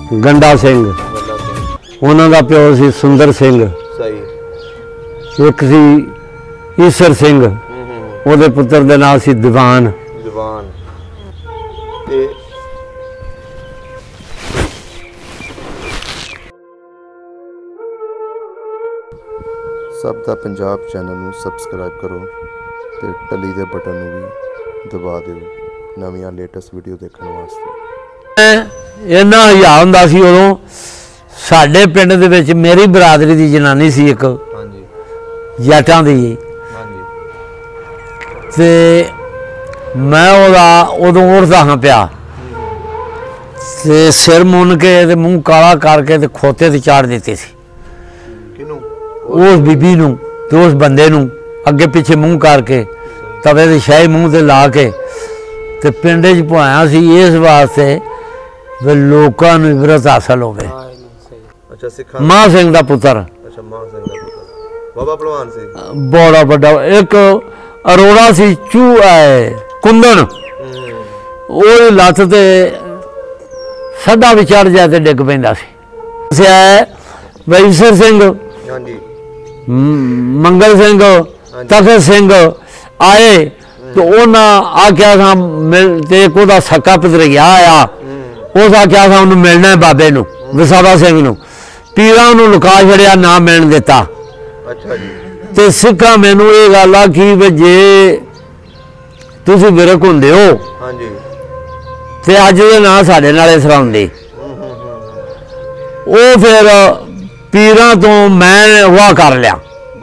गंडा सिंह, उन्हां दा प्यो सी सुंदर सिंह, सही एक सी ईसर सिंह, ਉਹਦੇ ਪੁੱਤਰ ਦੇ ਨਾਂ ਸੀ ਦੀਵਾਨ। ਤੇ ਸਭ ਦਾ ਪੰਜਾਬ ਚੈਨਲ ਨੂੰ ਸਬਸਕ੍ਰਾਈਬ ਕਰੋ ਤੇ ਟੱਲੀ ਦੇ ਬਟਨ ਨੂੰ ਵੀ ਦਬਾ ਦਿਓ ਨਵੀਆਂ ਲੇਟੈਸਟ ਵੀਡੀਓ ਦੇਖਣ ਵਾਸਤੇ। ਇੰਨਾ ਹਿਆ ਹੁੰਦਾ ਸੀ ਉਦੋਂ ਸਾਡੇ ਪਿੰਡ ਦੇ ਵਿੱਚ ਮੇਰੀ ਬਰਾਦਰੀ ਦੀ ਜਨਾਨੀ ਸੀ ਇੱਕ, ਹਾਂਜੀ ਜੱਟਾਂ ਦੀ, ਹਾਂਜੀ ਤੇ मैं उदों उठदा हाँ पिया ते सिर मुन के ते मूँह काला करके ते खोते ते चाड़ देते सी उस बीबी नूं ते उस बंदे नूं अगे पिछे मूँह करके तवे ते शाही मूँह ते ला के ते पिंडे च पुआया सी इस वास्ते वे लोकां नूं इबरत हासिल होवे। मां सिंह दा पुत्र, बाबा पहलवान सी, बड़ा बड़ा एक अरोड़ा सी चू कुंदन, वो लत्त ते सदा भी चढ़ जाए तो डिग पैंदा सी। ईसर सिंह, मंगल सिंह, तखत सिंह आए तो उन्हें आख्या था मिल ते एक उहदा सक्का भतरैया आया, उस आख्या था उन्हें मिलना है बाबे नूं वसावा सिंह नूं, पीरां नूं लुका छड़िया ना मिलन दिता। ते सिखा मैनू ये गल आखी भी जे तुसीं विरक हुंदे हो ते अज दे नाल साडे नाल सराउंदे वो फिर पीरां तो मैं वाह कर लिया।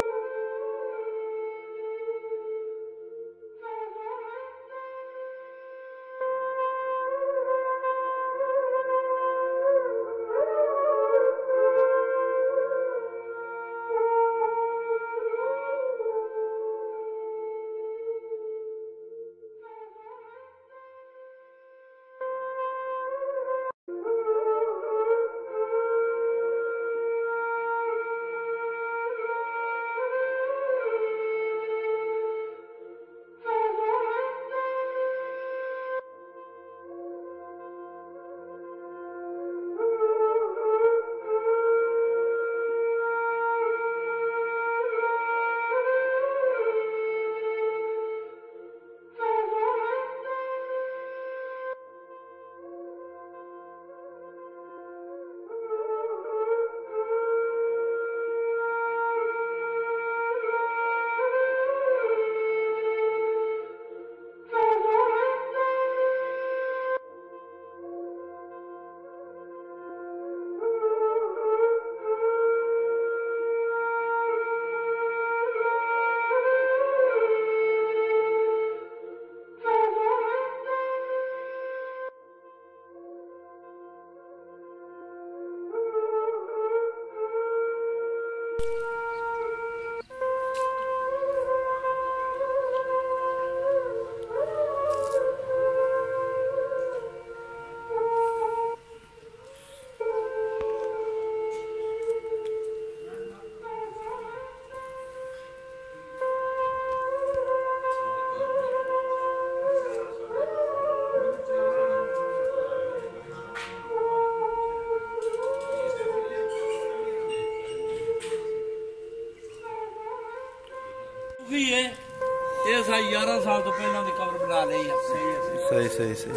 ये 11 साल तो पहले की कबर बना ली है। सही सही सही।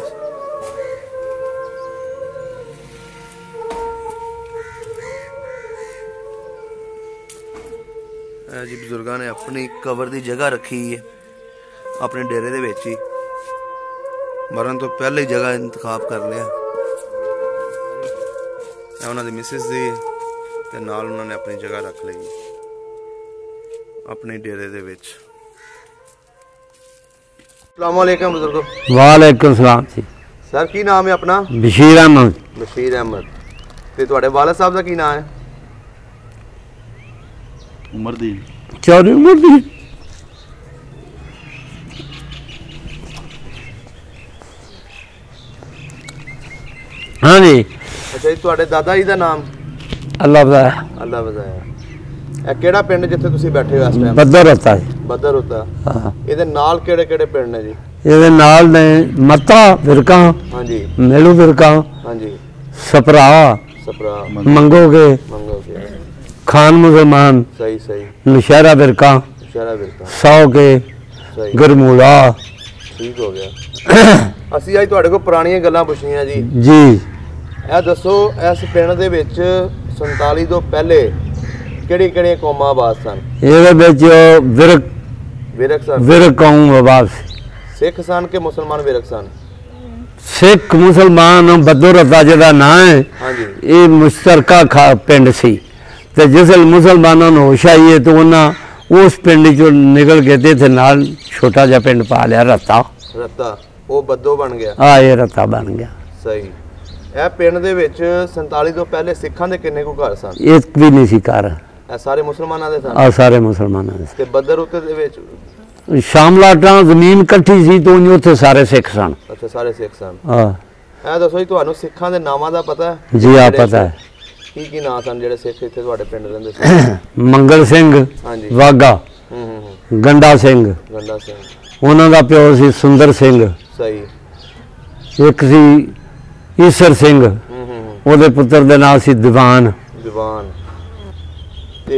जी बजुर्गों ने अपनी कबर की जगह रखी है अपने डेरे दे विच ही, मरण तो पहले ही जगह इंतखाब कर लिया। उन्होंने मिसिस दी ते नाल उन्होंने अपनी जगह रख ली अपने डेरे दे विच। अस्सलाम वालेकुम बुजुर्गो। वालेकुम सलाम जी। सर की नाम है अपना? बशीर अहमद। बशीर अहमद। ते तुहाडे वालिद साहब दा की नाम है? उमरदीन। चौधरी उमरदीन। हाँ जी। अच्छा जी तुहाडे दादा जी दा नाम? अल्लाह बजाया। अल्लाह बजाया। ਇਹ ਕਿਹੜਾ ਪਿੰਡ ਜਿੱਥੇ ਤੁਸੀਂ ਬੈਠੇ ਹੋ ਇਸ ਟਾਈਮ? ਬੱਦਰ ਹੁੰਦਾ ਜੀ। ਬੱਦਰ ਹੁੰਦਾ। ਹਾਂ। ਇਹਦੇ ਨਾਲ ਕਿਹੜੇ ਕਿਹੜੇ ਪਿੰਡ ਨੇ ਜੀ? ਇਹਦੇ ਨਾਲ ਨੇ ਮੱਤਾ ਫਿਰਕਾ, ਹਾਂਜੀ, ਮੇਲੂ ਫਿਰਕਾ, ਹਾਂਜੀ, सपरा सपरा मंगोगे खान मुसलमान सही सही नौशहरा बिरका 100 के गरमूला ठीक हो गया ਅਸੀਂ ਅੱਜ ਤੁਹਾਡੇ ਕੋਲ ਪੁਰਾਣੀਆਂ ਗੱਲਾਂ ਪੁੱਛਣੀਆਂ ਜੀ ਜੀ ਇਹ ਦੱਸੋ ਇਸ ਪਿੰਡ ਦੇ ਵਿੱਚ 47 ਤੋਂ ਪਹਿਲੇ ਕਿਹੜੀ ਕਿਹੜੀਆਂ ਕੌਮਾਂ ਆਬਾਦ ਸਨ ਇਹਦੇ ਵਿੱਚ ਵਿਰਕ ਕੌਮ ਆਬਾਦ ਸਿੱਖ ਸਨ ਕਿ ਮੁਸਲਮਾਨ ਵਿਰਕ ਸਨ सिख मुसलमान बद्दो रत्ता जिहदा नाम है ये मुश्तरका पिंड सी ते जिसल मुसलमानों ने होश आई है तो उन्हें उस पिंड चो निकल के ते इत्थे नाल छोटा जिहा पिंड पा लिया रत्ता वो बद्दो बन गया हाँ ये रत्ता बन गया सही ਇਹ ਪਿੰਡ ਦੇ ਵਿੱਚ 47 ਤੋਂ ਪਹਿਲੇ ਸਿੱਖਾਂ ਦੇ ਕਿੰਨੇ ਕੁ ਘਰ ਸਨ एक भी नहीं सी घर ਇਹ ਸਾਰੇ ਮੁਸਲਮਾਨਾਂ ਦੇ ਸਨ सारे मुसलमानों दे ਤੇ ਬੱਦਰ ਉੱਤੇ ਦੇ ਵਿੱਚ शामलाटा जमीन कट्ठी सी तो उत्थे सारे सिख सन अच्छा सारे सिख सन हाँ ਇਹ ਦੱਸੋ ਜੀ ਤੁਹਾਨੂੰ ਸਿੱਖਾਂ ਦੇ ਨਾਮਾਂ ਦਾ ਪਤਾ ਹੈ जी हाँ पता है ਕੀ ਨਾਂ ਸਨ ਜਿਹੜੇ ਸਿੱਖ ਇੱਥੇ ਤੁਹਾਡੇ ਪਿੰਡ ਰਹਿੰਦੇ ਸੀ मंगल सिंह ਹਾਂਜੀ वाघा गंडा सिंह ਗੰਡਾ ਸਿੰਘ उन्हां दा प्यो सी सुंदर सिंह ਸਹੀ एक सी ईसर सिंह ਉਹਦੇ ਪੁੱਤਰ ਦੇ ਨਾਂ ਸੀ ਦੀਵਾਨ ਤੇ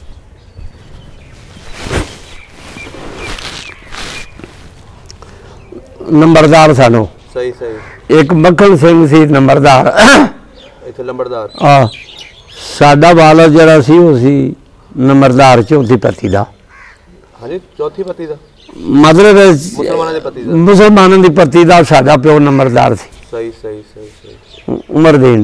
नंबरदार सानो सही सही एक मक्खन सिंह सी नंबरदार ਇੱਥੇ ਲੰਬੜਦਾਰ साडा वाला जरा सी वो सी नंबरदार चौथी पति दा ਹਾਂਜੀ ਚੌਥੀ ਪਤੀ ਦਾ मतलब ਮੁਸਲਮਾਨਾਂ ਦੇ ਪਤੀ ਦਾ मुसलमानों दी पति दा साडा प्यो नंबरदार सी सही सही सही सही उमरदीन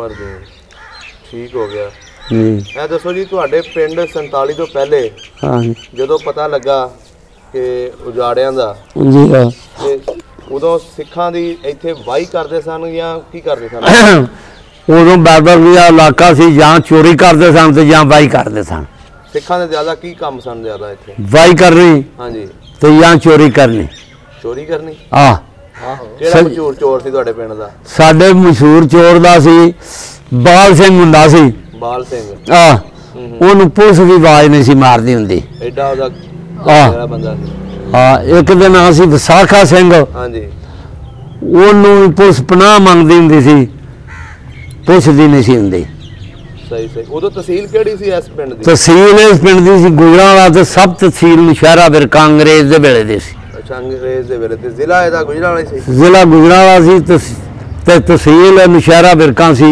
ठीक हो गया जी ਇਹ ਦੱਸੋ ਜੀ ਤੁਹਾਡੇ ਪਿੰਡ 47 ਤੋਂ ਪਹਿਲੇ हाँ ਜਦੋਂ ਪਤਾ ਲੱਗਾ ਕਿ ਉਜਾੜਿਆਂ ਦਾ जी हाँ ਤੇ ਉਦੋਂ ਸਿੱਖਾਂ ਦੀ ਇੱਥੇ ਵਾਹੀ ਕਰਦੇ ਸਨ ਜਾਂ ਕੀ ਕਰਦੇ ਸਨ उदों बाबर का इलाका सी जहाँ चोरी करते सन तो जहाँ वाही करते सन ਸਿੱਖਾਂ ਦੇ ਜ਼ਿਆਦਾ ਕੀ ਕੰਮ ਸਨ ਜ਼ਿਆਦਾ ਇੱਥੇ वाही करनी ਹਾਂਜੀ तो यहाँ चोरी करनी ਚੋਰੀ ਕਰਨੀ हाँ ਕਿਹੜਾ ਮਸ਼ਹੂਰ ਚੋਰ ਸੀ ਤੁਹਾਡੇ ਪਿੰਡ ਦਾ साडे मशहूर चोर दा सी बाल सिंह हुंदा सी ਬਾਲ ਸਿੰਘ ਉਹਨੂੰ ਪੁਲਿਸ ਵੀ ਆਵਾਜ਼ ਨਹੀਂ ਸੀ ਮਾਰਦੀ ਹੁੰਦੀ ਐਡਾ ਉਹਦਾ ਜਿਹੜਾ ਬੰਦਾ ਸੀ ਇੱਕ ਦੇ ਨਾਂ ਸੀ ਵਿਸਾਖਾ ਸਿੰਘ ਹਾਂਜੀ ਉਹਨੂੰ ਪੁਲਿਸ ਪਨਾਹ ਮੰਗਦੀ ਹੁੰਦੀ ਸੀ ਪੁੱਛਦੀ ਨਹੀਂ ਸੀ ਹੁੰਦੀ ਸਹੀ ਸਹੀ ਉਦੋਂ ਤਹਿਸੀਲ ਕਿਹੜੀ ਸੀ ਇਸ ਪਿੰਡ ਦੀ ਤਹਿਸੀਲ ਇਸ ਪਿੰਡ ਦੀ ਸੀ ਗੁਜਰਾਂਵਾਲਾ ਤੇ ਸਬ ਤਹਿਸੀਲ ਨੌਸ਼ਹਿਰਾ ਬਿਰਕਾ ਅੰਗਰੇਜ਼ ਦੇ ਵੇਲੇ ਦੀ ਸੀ ਅੱਛਾ ਅੰਗਰੇਜ਼ ਦੇ ਵੇਲੇ ਤੇ ਜ਼ਿਲ੍ਹਾ ਇਹਦਾ ਗੁਜਰਾਂਵਾਲਾ ਸੀ ਜ਼ਿਲ੍ਹਾ ਗੁਜਰਾਂਵਾਲਾ ਸੀ ਤੇ ਤਹਿਸੀਲ ਨੌਸ਼ਹਿਰਾ ਬਿਰਕਾ ਸੀ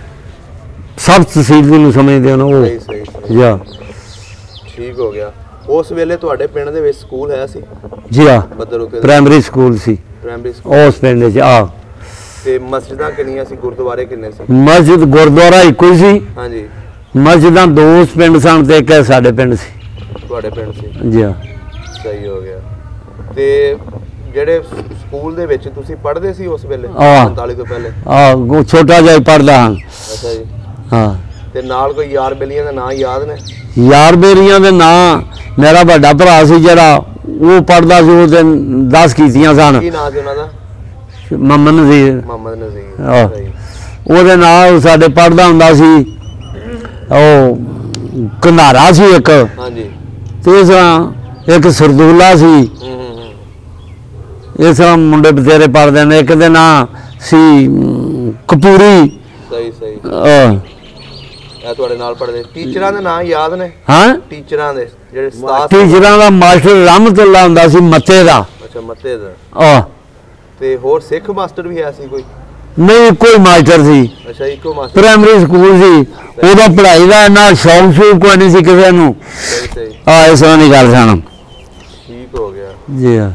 ਸਬ ਤਹਿਸੀਲ ਨੂੰ ਸਮਝਦੇ ਹੋ ਨਾ ਉਹ ਸਹੀ ਜੀ ਠੀਕ ਹੋ ਗਿਆ ਉਸ ਵੇਲੇ ਤੁਹਾਡੇ ਪਿੰਡ ਦੇ ਵਿੱਚ ਸਕੂਲ ਹੈ ਸੀ ਜੀ ਹਾਂ ਪ੍ਰਾਇਮਰੀ ਸਕੂਲ ਸੀ ਪ੍ਰਾਇਮਰੀ ਉਸ ਪਿੰਡ 'ਚ ਤੇ ਮਸਜਿਦਾਂ ਕਿੰਨੀਆਂ ਸੀ ਗੁਰਦੁਆਰੇ ਕਿੰਨੇ ਸੀ ਮਸਜਿਦ ਗੁਰਦੁਆਰਾ ਇੱਕੋ ਹੀ ਸੀ ਹਾਂਜੀ ਮਸਜਿਦਾਂ ਦੋ ਉਸ ਪਿੰਡ ਸਨ ਤੇ ਇੱਕ ਸਾਡੇ ਪਿੰਡ ਸੀ ਤੁਹਾਡੇ ਪਿੰਡ ਸੀ ਜੀ ਹਾਂ ਸਹੀ ਹੋ ਗਿਆ ਤੇ ਜਿਹੜੇ ਸਕੂਲ ਦੇ ਵਿੱਚ ਤੁਸੀਂ ਪੜ੍ਹਦੇ ਸੀ ਉਸ ਵੇਲੇ 47 ਤੋਂ ਪਹਿਲੇ ਛੋਟਾ ਜਿਹਾ ਪੜ੍ਹਦਾ ਹਾਂ ਅੱਛਾ ਜੀ ਹਾਂ ਤੇ ਨਾਲ ਕੋਈ ਯਾਰ ਬੇਲੀਆਂ ਦੇ ਨਾਂ ਯਾਦ ਨੇ ਯਾਰ ਬੇਲੀਆਂ ਦੇ ਨਾਂ ਮੇਰਾ ਵੱਡਾ ਭਰਾ ਸੀ ਜਿਹੜਾ ਉਹ ਪੜ੍ਹਦਾ ਸੀ ਉਹਦੇ 10 ਕੀਤੀਆਂ ਸਨ ਕੀ ਨਾਂ ਸੀ ਉਹਨਾਂ ਦਾ ਮੁਹੰਮਦ ਨਜ਼ੀਰ ਉਹਦੇ ਨਾਲ ਸਾਡੇ ਪੜ੍ਹਦਾ ਹੁੰਦਾ ਸੀ ਉਹ ਕੰਧਾਰਾ ਸੀ ਇੱਕ ਹਾਂਜੀ ਤੇ ਇਸ ਤਰ੍ਹਾਂ ਇੱਕ ਸਰਦੂਲਾ ਸੀ ਇਸ ਤਰ੍ਹਾਂ ਮੁੰਡੇ ਬਥੇਰੇ ਪੜ੍ਹਦੇ ਨੇ ਇੱਕ ਦੇ ਨਾਂ ਸੀ ਕਪੂਰੀ ਸਹੀ ਇਹ ਤੁਹਾਡੇ ਨਾਲ ਪੜ੍ਹਦੇ ਟੀਚਰਾਂ ਦੇ ਨਾਂ ਯਾਦ ਨੇ ਹਾਂ ਟੀਚਰਾਂ ਦੇ ਜਿਹੜੇ ਟੀਚਰਾਂ ਦਾ ਮਾਸਟਰ ਰਹਿਮਤੁल्ला ਹੁੰਦਾ ਸੀ ਮੱਤੇ ਦਾ ਅੱਛਾ ਮੱਤੇ ਦਾ ਤੇ ਹੋਰ ਸਿੱਖ ਮਾਸਟਰ ਵੀ ਹੈ ਸੀ ਕੋਈ ਨਹੀਂ ਕੋਈ ਮਾਸਟਰ ਸੀ ਅੱਛਾ ਇੱਕੋ ਮਾਸਟਰ ਪ੍ਰਾਇਮਰੀ ਸਕੂਲ ਸੀ ਉਹਦਾ ਪੜ੍ਹਾਈ ਦਾ ਇੰਨਾ ਸ਼ੌਕ ਕੋਈ ਨਹੀਂ ਸੀ ਕਿਸੇ ਨੂੰ ਸਹੀ ਇਸ ਤਰ੍ਹਾਂ ਨਹੀਂ ਗੱਲ ਸਨ ਠੀਕ ਹੋ ਗਿਆ ਜੀ ਹਾਂ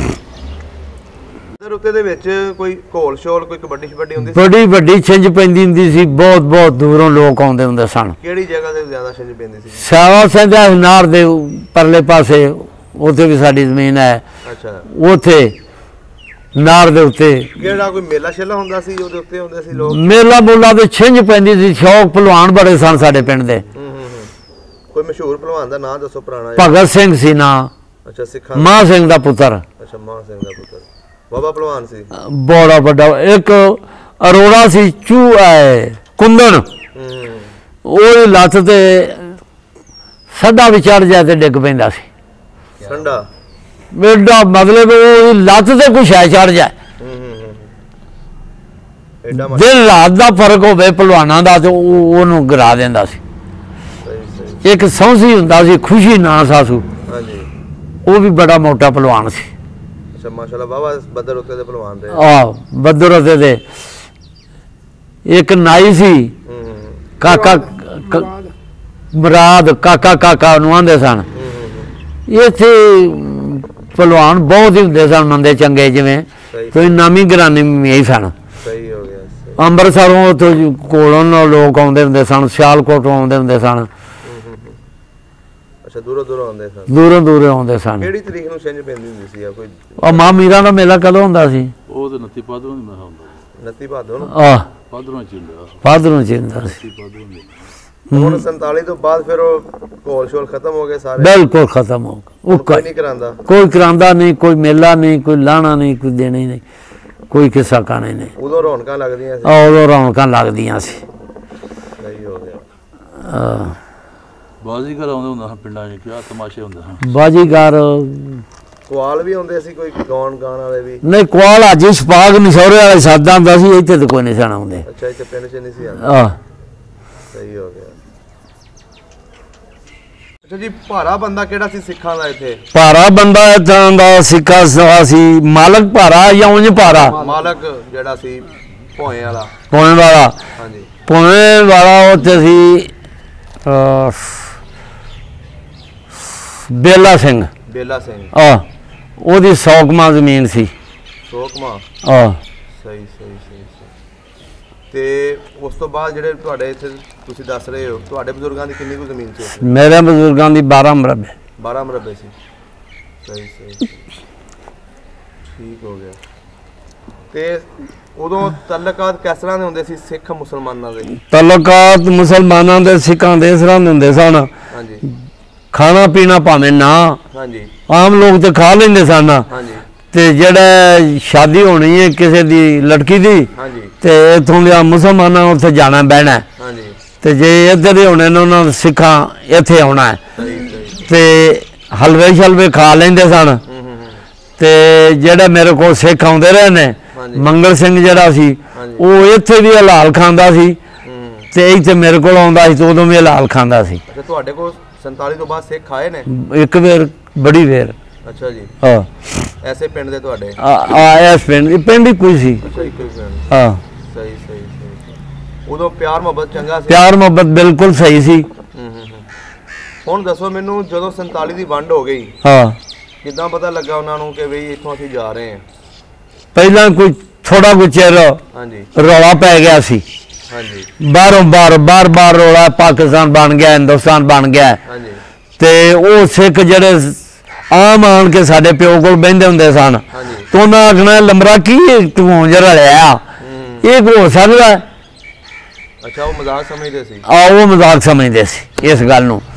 ਉੱਤੇ ਦੇ ਵਿੱਚ ਕੋਈ ਘੋਲ ਸ਼ੋਲ ਕੋਈ ਕਬੱਡੀ ਹੁੰਦੀ ਸੀ ਬੜੀ ਵੱਡੀ ਛਿੰਝ ਪੈਂਦੀ ਹੁੰਦੀ ਸੀ ਬਹੁਤ ਦੂਰੋਂ ਲੋਕ ਆਉਂਦੇ ਹੁੰਦੇ ਸਨ ਕਿਹੜੀ ਜਗ੍ਹਾ ਤੇ ਜ਼ਿਆਦਾ ਛਿੰਝ ਪੈਂਦੀ ਸੀ ਸਾਵਾ ਸਿੰਧਾ ਨਾਰ ਦੇ ਪਰਲੇ ਪਾਸੇ ਉੱਥੇ ਵੀ ਸਾਡੀ ਜ਼ਮੀਨ ਹੈ ਅੱਛਾ ਉੱਥੇ ਨਾਰ ਦੇ ਉੱਤੇ ਕਿਹੜਾ ਕੋਈ ਮੇਲਾ ਸ਼ੇਲਾ ਹੁੰਦਾ ਸੀ ਉਹਦੇ ਉੱਤੇ ਹੁੰਦੇ ਸੀ ਲੋਕ ਮੇਲਾ ਮੂਲਾ ਤੇ ਛਿੰਝ ਪੈਂਦੀ ਸੀ ਸ਼ੌਕ ਪਹਿਲਵਾਨ ਬੜੇ ਸਨ ਸਾਡੇ ਪਿੰਡ ਦੇ ਕੋਈ ਮਸ਼ਹੂਰ ਪਹਿਲਵਾਨ ਦਾ ਨਾਮ ਦੱਸੋ ਪੁਰਾਣਾ ਭਗਤ ਸਿੰਘ ਸੀ ਨਾ ਅੱਛਾ ਸਿੱਖਾਂ ਮਾਂ ਸਿੰਘ ਦਾ ਪੁੱਤਰ ਅੱਛਾ ਮਾਂ ਸਿੰਘ ਦਾ ਪੁੱਤਰ ਬਾਬਾ ਪਹਿਲਵਾਨ ਸੀ ਬੜਾ ਵੱਡਾ ਇੱਕ ਅਰੋੜਾ ਸੀ ਕੁੰਦਨ ਉਹ ਲੱਤ ਤੇ ਸੱਡਾ ਵੀ ਚੜ ਜਾ ਤੇ ਡਿੱਗ ਪੈਂਦਾ ਸੀ ਸੰਡਾ ਮੇਰਾ ਮਤਲਬ ਉਹ ਲੱਤ ਤੇ ਕੁਛ ਹੈ ਚੜ ਜਾ ਦਿਨ ਰਾਤ ਦਾ ਫਰਕ ਹੋਵੇ ਪਹਿਲਵਾਨਾਂ ਦਾ ਤੇ ਉਹਨੂੰ ਗਿਰਾ ਦਿੰਦਾ ਸੀ। ਇੱਕ ਸੌਂਸੀ ਹੁੰਦਾ ਸੀ ਖੁਸ਼ੀ ਨਾਂ ਸਾਸੂ, ਉਹ ਵੀ ਬੜਾ ਮੋਟਾ ਪਹਿਲਵਾਨ ਸੀ। ਅੱਛਾ ਮਾਸ਼ਾਅੱਲਾ ਬਾਬਾ ਬੱਦਰ ਉੱਤੇ ਦੇ ਪਹਿਲਵਾਨ ਦੇ। ਬੱਦਰ ਉੱਤੇ ਦੇ ਇੱਕ ਨਾਈ ਸੀ ਕਾਕਾ ਮੁਰਾਦ, ਕਾਕਾ ਨੂੰ ਆਂਦੇ ਸਨ। ਇੱਥੇ ਪਹਿਲਵਾਨ ਬਹੁਤ ਹੀ ਹੁੰਦੇ ਸਨ ਮੰਦੇ ਚੰਗੇ, ਜਿਵੇਂ ਕੋਈ ਨਾਮੀ ਗਰਾਨੀ ਵੀ ਸਨ। ਸਹੀ ਹੋ ਗਿਆ। ਅੰਮ੍ਰਿਤਸਰੋਂ ਉੱਥੋਂ ਕੋਲੋਂ ਲੋਕ ਆਉਂਦੇ ਹੁੰਦੇ ਸਨ, ਸਿਆਲਕੋਟੋਂ ਆਉਂਦੇ ਹੁੰਦੇ ਸਨ। ਅੱਛਾ ਦੂਰੋਂ ਆਉਂਦੇ ਸਨ। ਦੂਰੋਂ ਆਉਂਦੇ ਸਨ। ਕਿਹੜੀ ਤਰੀਕ ਨੂੰ ਛਿੰਝ ਪੈਂਦੀ ਹੁੰਦੀ ਸੀ? ਕੋਈ ਮਾਂ ਮੀਰਾਂ ਦਾ ਮੇਲਾ ਕਦੋਂ ਹੁੰਦਾ ਸੀ? ਉਹ ਤੇ 29 ਭਾਦੋਂ ਨੂੰ ਮੈਂ ਹੁੰਦਾ। 29 ਭਾਦੋਂ ਨੂੰ? ਭਾਦਰੋਂ ਚ ਹੁੰਦਾ। ਭਾਦਰੋਂ ਚ ਹੁੰਦਾ ਸੀ। ਹੁਣ 47 ਤੋਂ ਬਾਅਦ ਫਿਰ ਉਹ ਘੋਲ ਸ਼ੋਲ ਖਤਮ ਹੋ ਗਏ ਸਾਰੇ? ਬਿਲਕੁਲ ਖਤਮ ਹੋ ਗਏ। ਉਹ ਕੋਈ ਨਹੀਂ ਕਰਾਂਦਾ? ਕੋਈ ਕਰਾਂਦਾ ਨਹੀਂ, ਕੋਈ ਮੇਲਾ ਨਹੀਂ, ਕੋਈ ਲਾਣਾ ਨਹੀਂ, ਕੋਈ ਦੇਣੀ ਨਹੀਂ, ਕੋਈ ਕਿੱਸਾ ਕਾਣੇ ਨਹੀਂ। ਉਦੋਂ ਰੌਣਕਾਂ ਲੱਗਦੀਆਂ ਸੀ? ਉਦੋਂ ਰੌਣਕਾਂ ਲੱਗਦੀਆਂ ਸੀ। ਸਹੀ ਹੋ ਗਿਆ। ਬਾਜ਼ੀਗਰ ਆਉਂਦੇ ਹੁੰਦਾ ਪਿੰਡਾਂ 'ਚ, ਕਿਆ ਤਮਾਸ਼ੇ ਹੁੰਦੇ ਸਨ। ਬਾਜ਼ੀਗਰ ਕੁਆਲ ਵੀ ਆਉਂਦੇ ਸੀ, ਕੋਈ ਗਾਉਣ ਵਾਲੇ ਵੀ? ਨਹੀਂ, ਕੁਆਲ ਅੱਜ ਸਪਾਗ ਨਿਸ਼ੌਰੇ ਵਾਲੇ ਸਾਦਾ ਹੁੰਦਾ ਸੀ, ਇੱਥੇ ਤਾਂ ਕੋਈ ਨਹੀਂ ਸਨ ਆਉਂਦੇ। ਅੱਛਾ ਇੱਥੇ ਪਿੰਡ 'ਚ ਨਹੀਂ ਸੀ ਆਉਂਦੇ। ਸਹੀ ਹੋ ਗਿਆ। ਅੱਛਾ ਜੀ, ਭਾਰਾ ਬੰਦਾ ਕਿਹੜਾ ਸੀ ਸਿੱਖਾਂ ਦਾ ਇੱਥੇ? ਭਾਰਾ ਬੰਦਾ ਇੱਥਾਂ ਦਾ ਸਿੱਖਾ ਸੀ ਮਾਲਕ ਭਾਰਾ ਜਾਂ ਉਂਝ ਭਾਰਾ? ਮਾਲਕ ਜਿਹੜਾ ਸੀ ਭੋਏ ਵਾਲਾ। ਪੌਣੇ ਵਾਲਾ? ਹਾਂਜੀ ਪੌਣੇ ਵਾਲਾ ਉੱਥੇ ਸੀ ਬੇਲਾ ਸਿੰਘ। ਬੇਲਾ ਸਿੰਘ। ਉਹਦੀ 100 ਕਮਾ ਜ਼ਮੀਨ ਸੀ। 100 ਕਮਾ? ਸਹੀ। ਤੇ ਉਸ ਤੋਂ ਬਾਅਦ ਜਿਹੜੇ ਤੁਹਾਡੇ ਇੱਥੇ ਤੁਸੀਂ ਦੱਸ ਰਹੇ ਹੋ, ਤੁਹਾਡੇ ਬਜ਼ੁਰਗਾਂ ਦੀ ਕਿੰਨੀ ਕੁ ਜ਼ਮੀਨ ਸੀ? ਮੇਰੇ ਬਜ਼ੁਰਗਾਂ ਦੀ 12 ਮਰਬੇ। 12 ਮਰਬੇ ਸੀ। ਸਹੀ ਠੀਕ ਹੋ ਗਿਆ। ਤੇ ਉਦੋਂ ਤਲਕਾਤ ਕਿਸ ਤਰ੍ਹਾਂ ਦੇ ਹੁੰਦੇ ਸੀ ਸਿੱਖ ਮੁਸਲਮਾਨਾਂ ਦੇ? ਤਲਕਾਤ ਮੁਸਲਮਾਨਾਂ ਦੇ ਸਿੱਖਾਂ ਦੇ ਇਸ ਤਰ੍ਹਾਂ ਦੇ ਹੁੰਦੇ ਸਨ। ਹਾਂਜੀ। ਖਾਣਾ ਪੀਣਾ ਭਾਵੇਂ ਨਾ, ਹਾਂਜੀ, ਆਮ ਲੋਕ ਤੇ ਖਾ ਲੈਂਦੇ ਸਨ। ਹਾਂਜੀ। ਤੇ ਜਿਹੜਾ ਸ਼ਾਦੀ ਹੋਣੀ ਹੈ ਕਿਸੇ ਦੀ ਲੜਕੀ ਦੀ, ਹਾਂਜੀ, ਤੇ ਇਥੋਂ ਦੇ ਮੁਸਲਮਾਨਾਂ ਉੱਥੇ ਜਾਣਾ ਬਹਿਣਾ। ਹਾਂਜੀ। ਤੇ ਜੇ ਇੱਧਰ ਦੇ ਹੋਣੇ ਨੇ ਉਹਨਾਂ ਸਿੱਖਾਂ ਇੱਥੇ ਆਉਣਾ ਹੈ। ਤੇ ਹਲਵੇ ਸ਼ਲਵੇ ਖਾ ਲੈਂਦੇ ਸਨ। ਤੇ ਜਿਹੜੇ ਮੇਰੇ ਕੋਲ ਸਿੱਖ ਆਉਂਦੇ ਰਹੇ ਨੇ, ਮੰਗਲ ਸਿੰਘ ਜਿਹੜਾ ਸੀ, ਉਹ ਇੱਥੇ ਵੀ ਹਲਾਲ ਖਾਂਦਾ ਸੀ ਤੇ ਇੱਥੇ ਮੇਰੇ ਕੋਲ ਆਉਂਦਾ ਸੀ ਤੇ ਉਦੋਂ ਵੀ ਹਲਾਲ ਖਾਂਦਾ ਸੀ। ਤੁਹਾਡੇ ਕੋਲ 47 ਤੋਂ ਬਾਅਦ ਸਿੱਖ ਆਏ ਨੇ? ਇੱਕ ਵੇਰ, ਬੜੀ ਵੇਰ। ਅੱਛਾ ਜੀ। ਐਸੇ ਪਿੰਡ ਦੇ ਤੁਹਾਡੇ? ਇਸ ਪਿੰਡ ਹੀ ਕੋਈ ਸੀ। ਸਹੀ। ਉਦੋਂ ਪਿਆਰ ਮੁਹੱਬਤ ਚੰਗਾ ਸੀ? ਪਿਆਰ ਮੁਹੱਬਤ ਬਿਲਕੁਲ ਸਹੀ ਸੀ। ਹੁਣ ਦੱਸੋ ਮੈਨੂੰ, ਜਦੋਂ 47 ਦੀ ਵੰਡ ਹੋ ਗਈ, ਕਿੱਦਾਂ ਪਤਾ ਲੱਗਾ ਉਹਨਾਂ ਨੂੰ ਕਿ ਬਈ ਇੱਥੋਂ ਅਸੀਂ ਜਾ ਰਹੇ ਹਾਂ? ਪਹਿਲਾਂ ਕੋਈ ਥੋੜਾ ਕੁ ਚਿਰ ਰੌਲਾ ਪੈ ਗਿਆ ਸੀ। ਬਾਹਰੋਂ ਬਾਰ ਰੌਲਾ, ਪਾਕਿਸਤਾਨ ਬਣ ਗਿਆ, ਹਿੰਦੁਸਤਾਨ ਬਣ ਗਿਆ। ਤੇ ਉਹ ਸਿੱਖ ਜਿਹੜੇ ਆਮ ਆਣ ਕੇ ਸਾਡੇ ਪਿਓ ਕੋਲ ਬਹਿੰਦੇ ਹੁੰਦੇ ਸਨ, ਤੇ ਉਹਨਾਂ ਆਖਣਾ ਲੰਬਰਾ ਕੀ ਤੂੰ ਜਰਾ ਲਿਆ, ਇਹ ਹੋ ਸਕਦਾ? ਅੱਛਾ, ਉਹ ਮਜ਼ਾਕ ਸਮਝਦੇ ਸੀ? ਉਹ ਮਜ਼ਾਕ ਸਮਝਦੇ ਸੀ ਇਸ ਗੱਲ ਨੂੰ।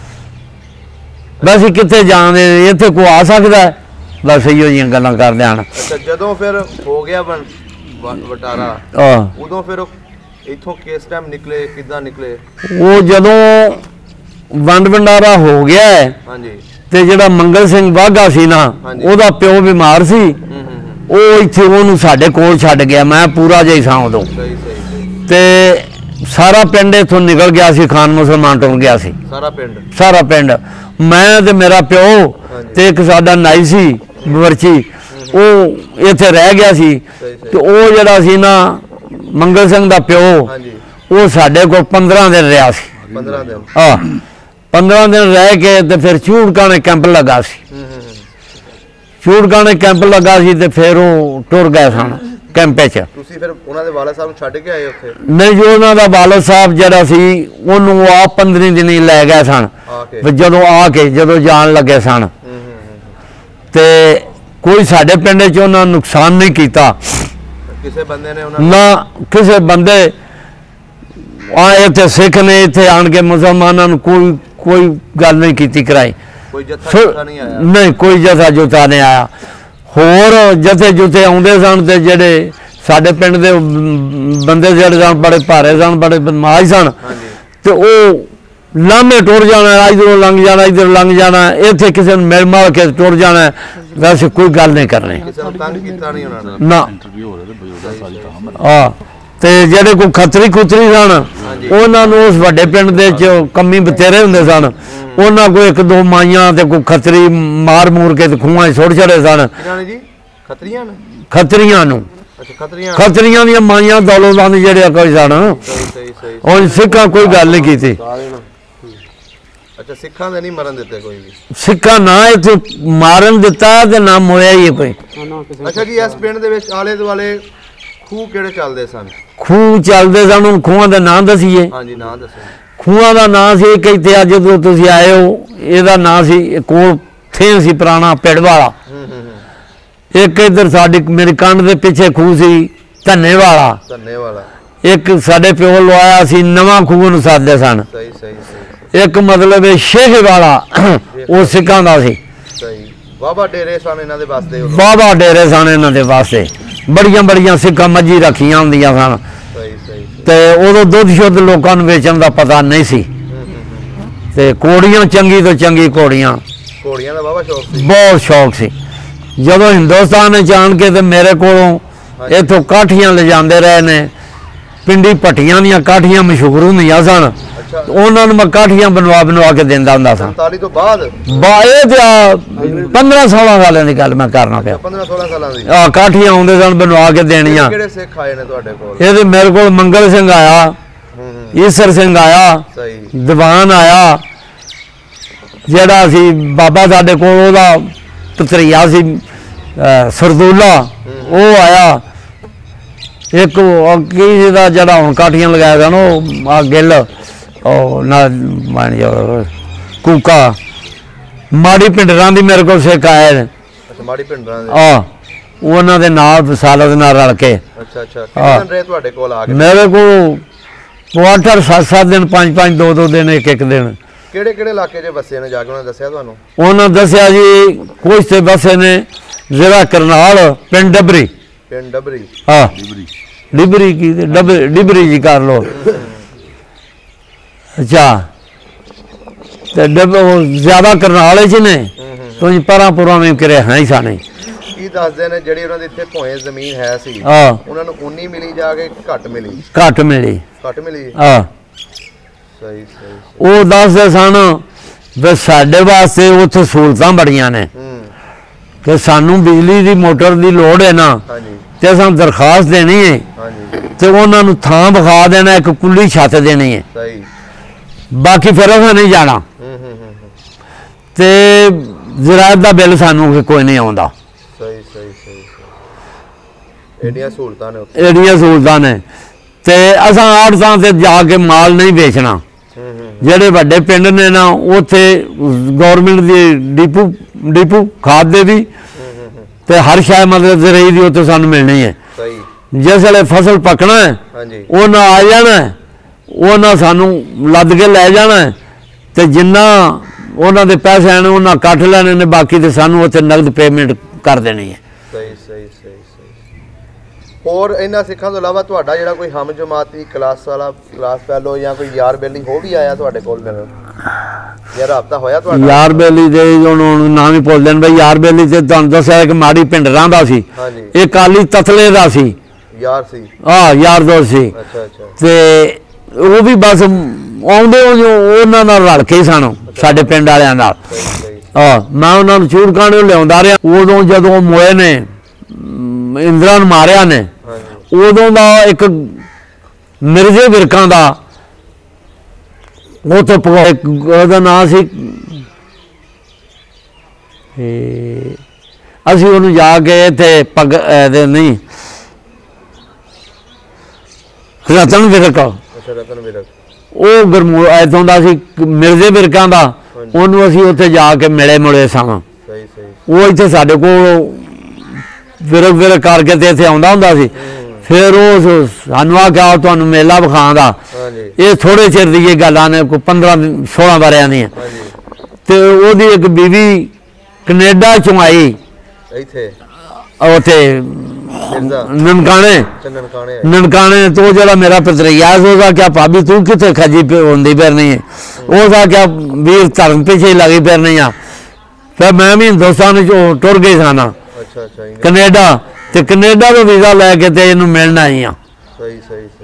ਬਸ ਕਿੱਥੇ ਜਾਣਦੇ, ਇੱਥੇ ਕੋਈ ਆ ਸਕਦਾ? ਬਸ ਇਹੋ ਜਿਹੀਆਂ ਗੱਲਾਂ ਕਰਦੇ ਹਨ। ਅੱਛਾ, ਜਦੋਂ ਫਿਰ ਹੋ ਗਿਆ ਵਟਾਰਾ, ਉਦੋਂ ਫਿਰ ਇੱਥੋਂ ਕਿਸ ਟਾਈਮ ਨਿਕਲੇ, ਕਿੱਦਾਂ ਨਿਕਲੇ? ਉਹ ਜਦੋਂ ਵੰਡ ਵੰਡਾਰਾ ਹੋ ਗਿਆ, ਹਾਂਜੀ, ਤੇ ਜਿਹੜਾ ਮੰਗਲ ਸਿੰਘ ਵਾਘਾ ਸੀ ਨਾ, ਉਹਦਾ ਪਿਓ ਬਿਮਾਰ ਸੀ, ਉਹ ਇੱਥੇ ਉਹਨੂੰ ਸਾਡੇ ਕੋਲ ਛੱਡ ਗਿਆ। ਮੈਂ ਪੂਰਾ ਜਿਹਾ ਸਾਂ ਉਦੋਂ। ਤੇ ਸਾਰਾ ਪਿੰਡ ਇੱਥੋਂ ਨਿਕਲ ਗਿਆ ਸੀ, ਖਾਨ ਮੁਸਲਮਾਨ ਟੁਰ ਗਿਆ ਸੀ। ਸਾਰਾ ਪਿੰਡ ਮੈਂ ਤੇ ਮੇਰਾ ਪਿਓ ਤੇ ਇੱਕ ਸਾਡਾ ਨਾਈ ਸੀ ਬਵਰਚੀ, ਉਹ ਇੱਥੇ ਰਹਿ ਗਿਆ ਸੀ। ਤੇ ਉਹ ਜਿਹੜਾ ਸੀ ਨਾ ਮੰਗਲ ਸਿੰਘ ਦਾ ਪਿਓ, ਉਹ ਸਾਡੇ ਕੋਲ 15 ਦਿਨ ਰਿਹਾ ਸੀ। 15 ਦਿਨ ਰਹਿ ਕੇ ਤੇ ਫਿਰ ਚੂੜਕਾਣੇ ਕੈਂਪ ਲੱਗਾ ਸੀ। ਚੂੜਕਾਣੇ ਕੈਂਪ ਲੱਗਾ ਸੀ ਤੇ ਫਿਰ ਉਹ ਟੁਰ ਗਏ ਸਨ ਕੈਂਪੇ 'ਚ। ਤੁਸੀਂ ਫਿਰ ਉਹਨਾਂ ਦੇ ਵਾਲਦ ਸਾਹਿਬ ਨੂੰ ਛੱਡ ਕੇ ਆਏ ਉੱਥੇ? ਨਹੀਂ ਜੀ, ਉਹਨਾਂ ਦਾ ਵਾਲਦ ਸਾਹਿਬ ਜਿਹੜਾ ਸੀ ਉਹਨੂੰ ਆਪ 15 ਦਿਨ ਹੀ ਲੈ ਗਏ ਸਨ। ਜਦੋਂ ਜਾਣ ਲੱਗੇ ਸਨ, ਤੇ ਕੋਈ ਸਾਡੇ ਪਿੰਡ 'ਚ ਉਹਨਾਂ ਨੁਕਸਾਨ ਨਹੀਂ ਕੀਤਾ ਕਿਸੇ ਬੰਦੇ ਨੇ? ਨਾ, ਕਿਸੇ ਬੰਦੇ ਇੱਥੇ ਸਿੱਖ ਨੇ ਇੱਥੇ ਆਣ ਕੇ ਮੁਸਲਮਾਨਾਂ ਨੂੰ ਕੋਈ ਗੱਲ ਨਹੀਂ ਕੀਤੀ ਕਰਾਈ। ਕੋਈ ਜਥਾ ਨਹੀਂ ਆਇਆ? ਨਹੀਂ, ਕੋਈ ਜਥਾ ਜੁਥਾ ਨਹੀਂ ਆਇਆ। ਹੋਰ ਜਥੇ ਜੁਥੇ ਆਉਂਦੇ ਸਨ ਤੇ ਜਿਹੜੇ ਸਾਡੇ ਪਿੰਡ ਦੇ ਬੰਦੇ ਜਿਹੜੇ ਸਨ ਬੜੇ ਭਾਰੇ ਸਨ, ਬੜੇ ਬਦਮਾਸ਼ ਸਨ, ਤੇ ਉਹ ਲਾਮੇ ਟੁਰ ਜਾਣਾ, ਇੱਧਰੋਂ ਲੰਘ ਜਾਣਾ, ਇੱਧਰ ਲੰਘ ਜਾਣਾ, ਇੱਥੇ ਕਿਸੇ ਨੂੰ ਮਿਲ ਮਾਲ ਕੇ ਟੁਰ ਜਾਣਾ। ਵੈਸੇ ਕੋਈ ਗੱਲ ਨਹੀਂ ਕਰਨੀ। ਕਿਸੇ ਨੂੰ ਤੰਗ ਕੀਤਾ ਨਹੀਂ ਉਹਨਾਂ ਨੇ? ਨਾ। ਤੇ ਜਿਹੜੇ ਕੋਈ ਖੱਤਰੀ ਖੁਤਰੀ ਸਨ ਉਹਨਾਂ ਨੂੰ ਉਸ ਵੱਡੇ ਪਿੰਡ ਦੇ ਚ ਕੰਮੀ ਬਥੇਰੇ ਹੁੰਦੇ ਸਨ ਉਹਨਾਂ ਕੋਈ ਇੱਕ ਦੋ ਮਾਈਆਂ ਤੇ ਕੋਈ ਖੱਤਰੀ ਮਾਰ ਮੂਰ ਕੇ ਖੂਹਾਂ 'ਚ ਸੁੱਟ ਛੜੇ ਸਨ ਖੱਤਰੀਆਂ ਨੂੰ ਖੱਤਰੀਆਂ ਦੀਆਂ ਮਾਈਆਂ ਦੌਲਤਮੰਦ ਜਿਹੜੇ ਕੋਈ ਸਨ ਹੁਣ ਸਿੱਖਾਂ ਕੋਈ ਗੱਲ ਨਹੀਂ ਕੀਤੀ ਸਿੱਖਾਂ ਦੇ ਨਹੀਂ ਮਰਨ ਦਿੱਤੇ ਕੋਈ ਵੀ ਸਿੱਖਾਂ ਨਾ ਇੱਥੇ ਮਾਰਨ ਦਿੱਤਾ ਤੇ ਨਾ ਮੋਇਆ ਹੀ ਕੋਈ ਅੱਛਾ ਜੀ ਇਸ ਪਿੰਡ ਦੇ ਵਿੱਚ ਆਲੇ ਦੁਆਲੇ ਖੂਹ ਕਿਹੜੇ ਚੱਲਦੇ ਸਨ ਖੂਹ ਚੱਲਦੇ ਸਨ ਖੂਹਾਂ ਦਾ ਨਾਂ ਦੱਸੀਏ ਹਾਂਜੀ ਨਾਂ ਦੱਸੋ ਖੂਹਾਂ ਦਾ ਨਾਂ ਸੀ ਇੱਕ ਇੱਥੇ ਅੱਜ ਜਦੋਂ ਤੁਸੀਂ ਆਏ ਹੋ ਇਹਦਾ ਨਾਂ ਸੀ ਕੋਲ ਥੇ ਸੀ ਪੁਰਾਣਾ ਪਿੰਡ ਵਾਲਾ ਇੱਕ ਇੱਧਰ ਸਾਡੀ ਮੇਰੀ ਕੰਧ ਦੇ ਪਿੱਛੇ ਖੂਹ ਸੀ ਧੰਨੇ ਵਾਲਾ ਇੱਕ ਸਾਡੇ ਪਿਓ ਲਵਾਇਆ ਸੀ ਨਵਾਂ ਖੂਹ ਨੂੰ ਸਾਧਦੇ ਸਨ ਇੱਕ ਮਤਲਬ ਇਹ ਸ਼ੇਖ ਵਾਲਾ ਉਹ ਸਿੱਖਾਂ ਦਾ ਸੀ ਬਾਬਾ ਡੇਰੇ ਸਨ ਇਹਨਾਂ ਦੇ ਵਾਸਤੇ ਬਾਬਾ ਡੇਰੇ ਸਨ ਇਹਨਾਂ ਦੇ ਵਾਸਤੇ ਬੜੀਆਂ ਬੜੀਆਂ ਸਿੱਖਾਂ ਮੱਝੀ ਰੱਖੀਆਂ ਹੁੰਦੀਆਂ ਸਨ ਤੇ ਉਦੋਂ ਦੁੱਧ ਸ਼ੁੱਧ ਲੋਕਾਂ ਨੂੰ ਵੇਚਣ ਦਾ ਪਤਾ ਨਹੀਂ ਸੀ ਤੇ ਘੋੜੀਆਂ ਚੰਗੀ ਤੋਂ ਚੰਗੀ ਘੋੜੀਆਂ ਦਾ ਬਾਬਾ ਸ਼ੌਕ ਸੀ ਬਹੁਤ ਸ਼ੌਕ ਸੀ ਜਦੋਂ ਹਿੰਦੁਸਤਾਨ ਨੇ ਜਾਣ ਕੇ ਤੇ ਮੇਰੇ ਕੋਲੋਂ ਇੱਥੋਂ ਕਾਠੀਆਂ ਲਿਜਾਂਦੇ ਰਹੇ ਨੇ ਪਿੰਡੀ ਭੱਟੀਆਂ ਦੀਆਂ ਕਾਠੀਆਂ ਮਸ਼ਹੂਰ ਹੁੰਦੀਆਂ ਸਨ ਉਹਨਾਂ ਨੂੰ ਮੈਂ ਕਾਠੀਆਂ ਬਣਵਾ ਕੇ ਦਿੰਦਾ ਹੁੰਦਾ ਸਾਂ 47 ਤੋਂ ਬਾਅਦ ਇਹ ਤੇ 15-16 ਸਾਲਾਂ ਦੀ ਗੱਲ ਮੈਂ ਕਰਨਾ ਪਿਆ 15-16 ਸਾਲਾਂ ਦੀ ਕਾਠੀਆਂ ਆਉਂਦੇ ਸਨ ਬਣਵਾ ਕੇ ਦੇਣੀਆਂ ਕਿਹੜੇ ਸਿੱਖ ਆਏ ਨੇ ਤੁਹਾਡੇ ਕੋਲ ਇਹਦੇ ਮੇਰੇ ਕੋਲ ਮੰਗਲ ਸਿੰਘ ਆਇਆ ਈਸਰ ਸਿੰਘ ਆਇਆ ਦੀਵਾਨ ਆਇਆ ਜਿਹੜਾ ਸੀ ਬਾਬਾ ਸਾਡੇ ਕੋਲ ਉਹਦਾ ਪਤਰੀਆ ਸੀ ਸਰਦੂਲਾ ਉਹ ਆਇਆ ਇੱਕ ਕੀ ਦਾ ਜਿਹੜਾ ਹੁਣ ਕਾਠੀਆਂ ਲਗਾਇਆ ਸਨ ਉਹ ਆ ਗਿੱਲ ਉਹ ਨਾ ਮੰਨ ਜਾ ਕੂਕਾ ਮਾੜੀ ਪਿੰਡਰਾਂ ਦੀ ਮੇਰੇ ਕੋਲ ਸਿੱਖ ਆਏ ਨੇ ਮਾੜੀ ਪਿੰਡਰਾਂ ਦੇ ਉਹਨਾਂ ਦੇ ਨਾਲ ਸਾਲਤ ਨਾਲ ਰਲ ਕੇ ਕਿੰਨੇ ਦਿਨ ਰਹੇ ਤੁਹਾਡੇ ਕੋਲ ਆ ਕੇ ਮੇਰੇ ਕੋਲ ਕੁਆਟਰ 7-7 ਦਿਨ 5-5 2-2 ਦਿਨ ਇੱਕ ਦਿਨ ਕਿਹੜੇ ਕਿਹੜੇ ਇਲਾਕੇ 'ਚ ਵਸੇ ਨੇ ਜਾ ਕੇ ਉਹਨਾਂ ਦੱਸਿਆ ਤੁਹਾਨੂੰ ਉਹਨਾਂ ਦੱਸਿਆ ਜੀ ਕੁਝ ਤੇ ਵਸੇ ਨੇ ਜ਼ਿਲ੍ਹਾ ਕਰਨਾਲ ਪਿੰਡ ਡਬਰੀ ਡਿਬਰੀ ਕੀ ਡਿਬਰੀ ਜੀ ਕਰ ਲੋ ਅੱਛਾ ਤੇ ਜ਼ਿਆਦਾ ਕਰਨਾਲ ਚ ਨੇ ਤੁਸੀਂ ਪਰਾਂ ਵਿੱਚ ਕਰੇ ਹੈ ਹੀ ਸਾਨੇ ਕੀ ਦੱਸਦੇ ਨੇ ਜਿਹੜੀ ਉਹਨਾਂ ਦੀ ਇੱਥੇ ਭੋਏ ਜ਼ਮੀਨ ਹੈ ਸੀ ਉਹਨਾਂ ਨੂੰ ਉਨੀ ਮਿਲੀ ਜਾ ਕੇ ਘੱਟ ਮਿਲੀ ਸਹੀ ਉਹ ਦੱਸਦੇ ਸਨ ਵੀ ਸਾਡੇ ਵਾਸਤੇ ਉੱਥੇ ਸਹੂਲਤਾਂ ਬੜੀਆਂ ਨੇ ਕਿ ਸਾਨੂੰ ਬਿਜਲੀ ਦੀ ਮੋਟਰ ਦੀ ਲੋੜ ਹੈ ਨਾ ਤੇ ਸਾਨੂੰ ਦਰਖਾਸਤ ਦੇਣੀ ਹੈ ਤੇ ਉਹਨਾਂ ਨੂੰ ਥਾਂ ਵਿਖਾ ਦੇਣਾ ਇੱਕ ਕੁੱਲੀ ਛੱਤ ਦੇਣੀ ਹੈ ਬਾਕੀ ਫਿਰ ਅਸੀਂ ਨਹੀਂ ਜਾਣਾ ਤੇ ਜ਼ਰਾਇਤ ਦਾ ਬਿੱਲ ਸਾਨੂੰ ਕੋਈ ਨਹੀਂ ਆਉਂਦਾ ਐਡੀਆਂ ਸਹੂਲਤਾਂ ਨੇ ਤੇ ਅਸਾਂ ਆੜਤਾਂ ਤੇ ਜਾ ਕੇ ਮਾਲ ਨਹੀਂ ਵੇਚਣਾ ਜਿਹੜੇ ਵੱਡੇ ਪਿੰਡ ਨੇ ਨਾ ਉੱਥੇ ਗੌਰਮੈਂਟ ਦੀ ਡਿਪੂ ਖਾਦ ਦੇ ਵੀ ਤੇ ਹਰ ਸ਼ਾਇ ਮਤਲਬ ਜ਼ਰਈ ਦੀ ਉੱਥੇ ਸਾਨੂੰ ਮਿਲਣੀ ਹੈ ਜਿਸ ਵੇਲੇ ਫਸਲ ਪੱਕਣਾ ਹੈ ਉਹਨਾਂ ਆ ਜਾਣਾ ਉਹਨਾਂ ਸਾਨੂੰ ਲੱਦ ਕੇ ਲੈ ਜਾਣਾ ਤੇ ਜਿੰਨਾ ਉਹਨਾਂ ਦੇ ਪੈਸੇ ਆਣੇ ਉਹਨਾਂ ਕੱਟ ਲੈਣੇ ਨੇ ਬਾਕੀ ਤੇ ਸਾਨੂੰ ਉੱਥੇ ਨਗਦ ਪੇਮੈਂਟ ਕਰ ਦੇਣੀ ਹੈ ਹੋਰ ਇਹਨਾਂ ਸਿੱਖਾਂ ਤੋਂ ਇਲਾਵਾ ਤੁਹਾਡਾ ਜਿਹੜਾ ਕੋਈ ਹਮ ਜਮਾਤੀ ਕਲਾਸ ਫੈਲੋ ਜਾਂ ਕੋਈ ਯਾਰ ਬੇਲੀ ਹੋ ਵੀ ਆਇਆ ਤੁਹਾਡੇ ਕੋਲ ਮਿਲਣ ਜਾਂ ਰਾਬਤਾ ਹੋਇਆ ਤੁਹਾਡਾ ਯਾਰ ਬੇਲੀ ਦੇ ਉਹਨੂੰ ਨਾਮ ਹੀ ਭੁੱਲ ਦੇਣ ਬਈ ਯਾਰ ਬੇਲੀ ਤੇ ਤੁਹਾਨੂੰ ਦੱਸਿਆ ਕਿ ਮਾੜੀ ਪਿੰਡਰਾਂ ਦਾ ਸੀ ਇਹ ਕਾਲੀ ਤਤਲੇ ਦਾ ਸੀ ਯਾਰ ਦੋਸਤ ਸੀ ਤੇ ਉਹ ਵੀ ਬਸ ਆਉਂਦੇ ਉਹਨਾਂ ਨਾਲ ਰਲ ਕੇ ਸਨ ਸਾਡੇ ਪਿੰਡ ਵਾਲਿਆਂ ਨਾਲ ਮੈਂ ਉਹਨਾਂ ਨੂੰ ਚੂਰਕਾਣੇ ਲਿਆਉਂਦਾ ਰਿਹਾ ਉਦੋਂ ਜਦੋਂ ਮੋਏ ਨੇ ਇੰਦਰਾ ਨੂੰ ਮਾਰਿਆ ਨੇ ਉਦੋਂ ਦਾ ਇੱਕ ਮਿਰਜ਼ੇ ਵਿਰਕਾਂ ਦਾ ਉਹ ਤੋਂ ਉਹਦਾ ਨਾਂ ਸੀ ਅਸੀਂ ਉਹਨੂੰ ਜਾ ਕੇ ਇੱਥੇ ਨਹੀਂ ਰਤਨ ਵਿਰਕ ਉਹ ਗਰਮੂ ਇੱਥੋਂ ਦਾ ਸੀ ਮਿਰਜ਼ੇ ਵਿਰਕਾਂ ਦਾ ਉਹਨੂੰ ਅਸੀਂ ਉੱਥੇ ਜਾ ਕੇ ਮਿਲੇ ਸਾਂ ਉਹ ਇੱਥੇ ਸਾਡੇ ਕੋਲ ਵਿਰਕ ਕਰਕੇ ਤੇ ਇੱਥੇ ਆਉਂਦਾ ਹੁੰਦਾ ਸੀ ਫਿਰ ਉਹ ਸਾਨੂੰ ਆ ਕਿ ਤੁਹਾਨੂੰ ਮੇਲਾ ਵਿਖਾਉਂਦਾ ਇਹ ਥੋੜੇ ਚਿਰ ਦੀ ਇਹ ਗੱਲਾਂ ਨੇ ਕੋਈ 15-16 ਵਰਿਆਂ ਦੀਆਂ ਤੇ ਉਹਦੀ ਇੱਕ ਬੀਵੀ ਕੈਨੇਡਾ ਚੋਂ ਆਈ ਉੱਥੇ ਨਨਕਾਣੇ ਤੋਂ ਜਿਹੜਾ ਮੇਰਾ ਭਤਰੀਆ ਉਹਦਾ ਕਿਆ ਭਾਬੀ ਤੂੰ ਕਿੱਥੇ ਖੱਜੀ ਹੁੰਦੀ ਫਿਰਨੀ ਹੈ ਉਹਦਾ ਕਿਆ ਵੀਰ ਧਰਮ ਪਿੱਛੇ ਲੱਗੀ ਫਿਰਨੀ ਆ ਫਿਰ ਮੈਂ ਵੀ ਹਿੰਦੁਸਤਾਨ ਚੋਂ ਟੁਰ ਗਈ ਸਾਂ ਕੈਨੇਡਾ ਤੇ ਕੈਨੇਡਾ ਤੋਂ ਵੀਜ਼ਾ ਲੈ ਕੇ ਤੇ ਇਹਨੂੰ ਮਿਲਣ ਆਈ ਆ